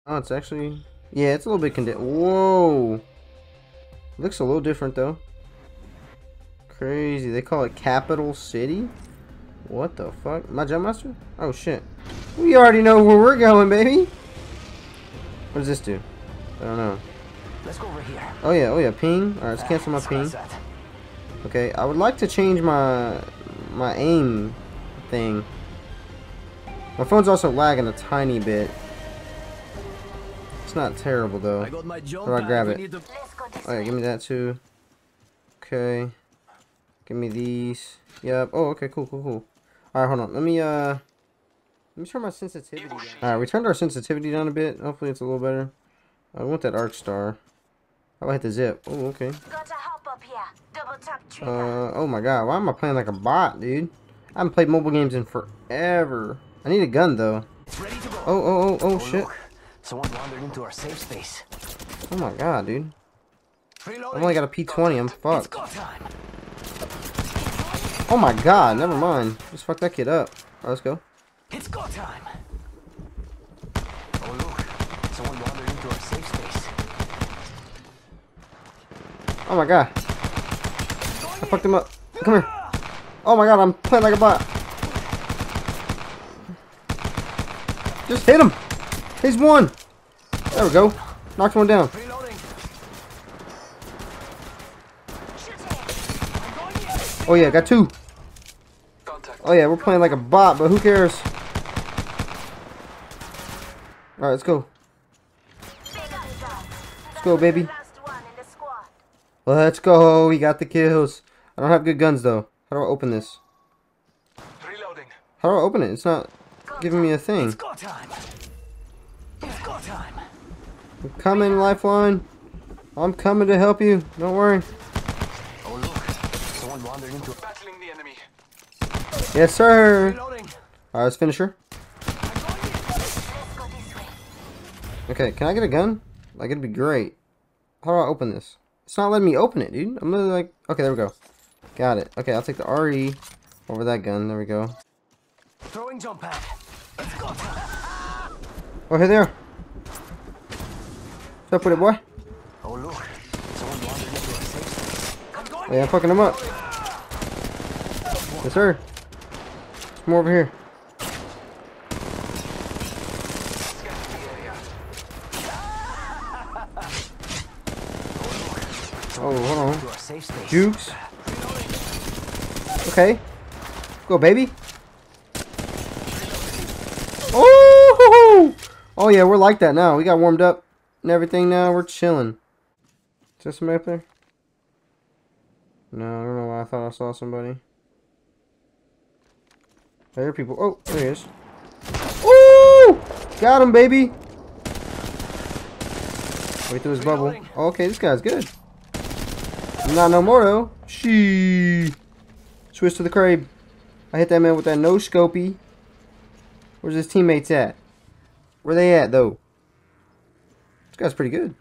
Oh, it's actually... Yeah, it's a little bit condensed. Whoa! Looks a little different, though. Crazy. They call it Capital City? What the fuck? My jump master? Oh, shit. We already know where we're going, baby! What does this do? I don't know. Let's go over here. Oh, yeah, ping. Alright, let's cancel my ping. Okay, I would like to change my aim thing. My phone's also lagging a tiny bit. It's not terrible though. How do I grab it? Oh yeah, give me that too. Okay. Give me these. Yep. Oh, okay, cool. Alright, hold on. Let me turn my sensitivity down. Alright, we turned our sensitivity down a bit. Hopefully it's a little better. I want that arc star. How about I hit the zip? Oh, okay. Oh my god, why am I playing like a bot, dude? I haven't played mobile games in forever. I need a gun though. Oh shit. Someone wandered into our safe space. Oh my god, dude. I've only got a P20, I'm fucked. Oh my god, never mind. Just fuck that kid up. Alright, let's go. It's go time. Oh look, someone wandered into our safe space. Oh my god. I fucked him up. Come here. Oh my god, I'm playing like a bot. Just hit him. He's one. There we go. Knocked one down. Oh yeah, got two. Oh yeah, we're playing like a bot, but who cares? Alright, let's go. Let's go, baby. Let's go. We got the kills. I don't have good guns though. How do I open this? How do I open it? It's not giving me a thing. I'm coming, Lifeline. I'm coming to help you. Don't worry. Oh look, someone wandered into battling the enemy. Yes, sir. Alright, let's finish her. Okay, can I get a gun? Like, it'd be great. How do I open this? It's not letting me open it, dude. I'm literally like... Okay, there we go. Got it. Okay, I'll take the RE over that gun. There we go. Throwing jump pad. Let's go. Oh, hey there. What's up with it, boy? Oh look, someone wandered into our safe space. Oh, yeah, I'm fucking him up. Yes, sir. There's more over here. Oh, hold on. Jukes. Okay. Go, baby. Oh! Oh, yeah, we're like that now. We got warmed up and everything now. We're chilling. Is there somebody up there? No, I don't know why I thought I saw somebody. I hear people. Oh, there he is. Woo! Got him, baby. Wait through his bubble. Oh, okay, this guy's good. Not no more though. She switch to the crib. I hit that man with that no scopy. Where's his teammates at? Where they at though? This guy's pretty good.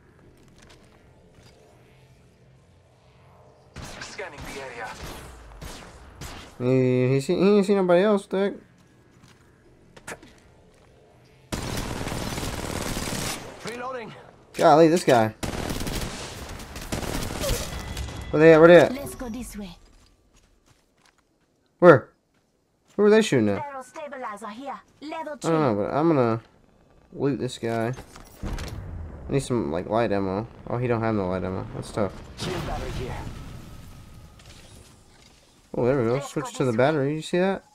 Scanning the area. He ain't seen nobody else. What the heck? Reloading. Golly, this guy. Where they at? Where they at? Let's go this way. Where? Who are they shooting at? Barrel stabilizer here. Level 2. I don't know, but I'm gonna loot this guy. I need some like light ammo. Oh, he don't have no light ammo. That's tough. Here. Oh, there we go. Switch to the battery. You see that?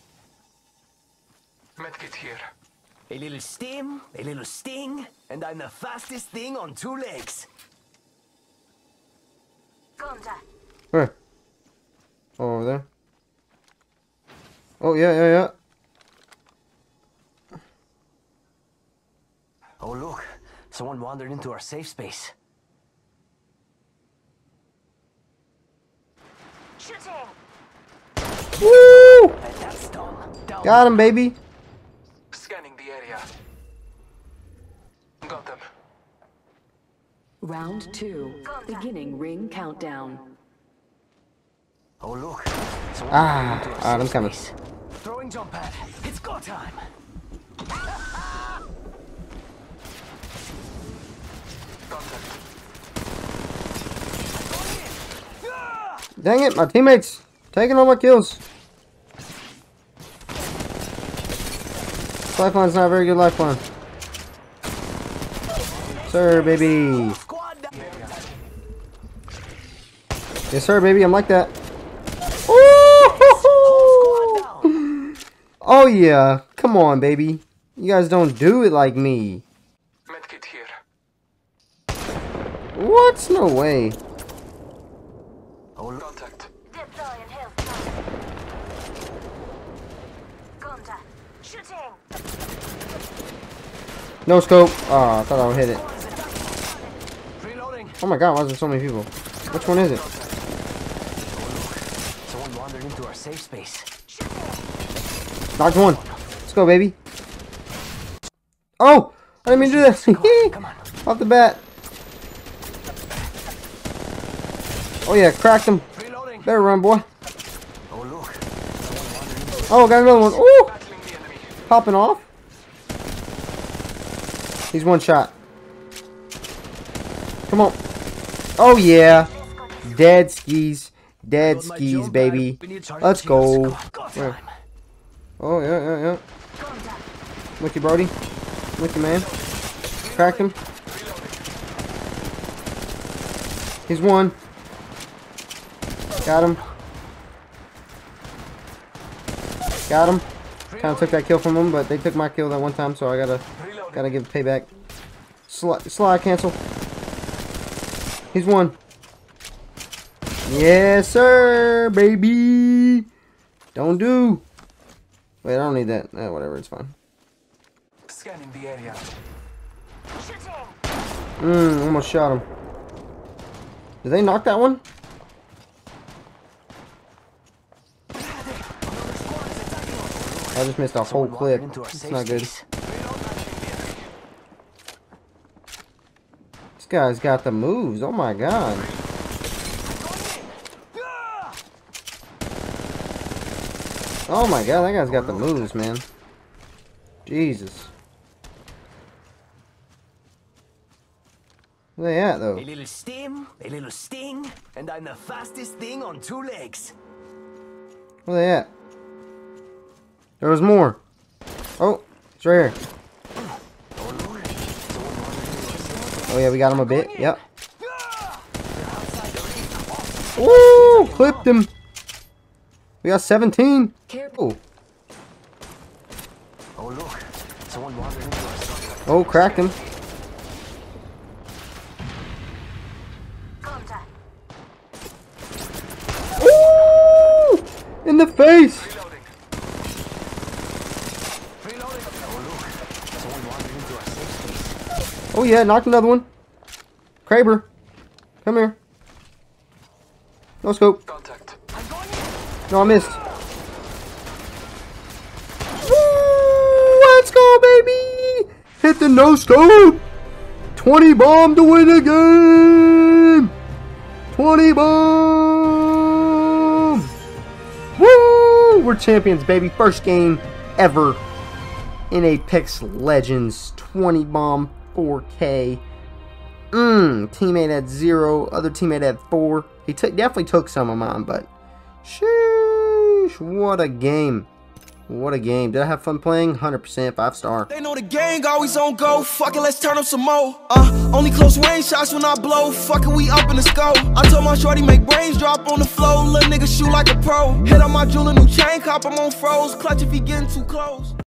Medkit here. A little steam, a little sting, and I'm the fastest thing on two legs. Where? Oh, over there. Oh, yeah. Oh look, someone wandered into our safe space. Shooting. Woo! That's done. Down. Got him, baby. Scanning the area. Got them. Round 2. Beginning ring countdown. Oh look. I'm coming. Throwing jump pad. It's go time. Dang it, my teammates taking all my kills. Lifeline's not a very good lifeline. Sir, baby. Yes, sir, baby. I'm like that. Ooh! Oh, yeah. Come on, baby. You guys don't do it like me. Medkit here. What? No way. Contact. Deploying health. Contact. Shooting. No scope. Oh, I thought I would hit it. Reloading. Oh my god, why is there so many people? Which one is it? Someone wandered into our safe space. Knocked one. Let's go, baby. Oh! I didn't mean to do that. Come on. Off the bat. Oh yeah, cracked him. Reloading. Better run, boy. Oh look. Someone wandered into Oh, got another one. Ooh! battling the enemy. Popping off. He's one shot. Come on. Oh yeah. Dead skis. Dead skis, baby. Let's go. Where? Oh yeah. Contact. With you, Brody. With you, man. Cracked him. He's one. Got him. Got him. Kind of took that kill from him, but they took my kill that one time, so I gotta give payback. Slide cancel. He's one. Yes, sir, baby. Don't do. Wait, I don't need that. Whatever, it's fine. Scanning the area. Shooting. Almost shot him. Did they knock that one? I just missed a whole clip. It's not good. This guy's got the moves. Oh my god. Oh my god, that guy's got the moves, man. Jesus. Where they at, though? A little stim, a little sting, and I'm the fastest thing on 2 legs. Where they at? There was more. Oh, it's right here. Oh yeah, we got him a bit. Yep. Woo! Clipped him. We got 17. Oh. Oh look, someone wandered into our structure. Oh, cracked him. Contact. Ooh! In the face. Reloading. Reloading. Oh look, someone wandered into our safe space. Oh yeah, knocked another one. Kraber, come here. No scope. Contact. No, I missed. Woo! Let's go, baby! Hit the no scope. 20 bomb to win the game. 20 bomb. Woo! We're champions, baby. First game ever in Apex Legends. 20 bomb, 4K. Teammate had 0. Other teammate had 4. He definitely took some of mine, but sheesh, what a game. What a game. Did I have fun playing? 100% 5-star. They know the gang always on go. Fuck it, let's turn up some more. Only close range shots when I blow. Fuck it, we up in the scope. I told my shorty make brains drop on the floor. Little nigga shoot like a pro. Hit on my jeweler, new chain cop, I'm on froze. Clutch if he getting too close.